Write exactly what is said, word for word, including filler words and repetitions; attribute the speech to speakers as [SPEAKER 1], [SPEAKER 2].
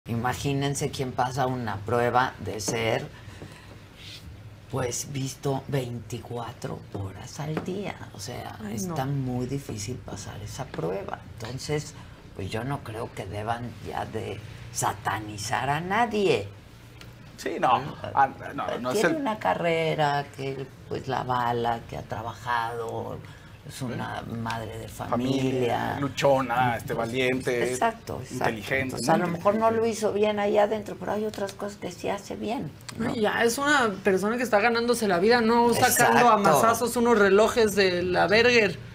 [SPEAKER 1] Imagínense quién pasa una prueba de ser, pues, visto veinticuatro horas al día. O sea,
[SPEAKER 2] Ay,
[SPEAKER 1] está
[SPEAKER 2] no.
[SPEAKER 1] muy difícil pasar esa prueba. Entonces, pues yo no creo que deban ya de satanizar a nadie.
[SPEAKER 3] Sí, no. Ah, no, no
[SPEAKER 1] Tiene
[SPEAKER 3] es el...
[SPEAKER 1] una carrera que pues la avala, que ha trabajado, es una madre de familia.
[SPEAKER 3] familia luchona, este, valiente,
[SPEAKER 1] exacto, exacto.
[SPEAKER 3] inteligente.
[SPEAKER 1] Entonces, a lo mejor no lo hizo bien ahí adentro, pero hay otras cosas que sí hace bien, ¿no?
[SPEAKER 2] Ya es una persona que está ganándose la vida, no sacando
[SPEAKER 1] Exacto.
[SPEAKER 2] a mazazos unos relojes de la Berger.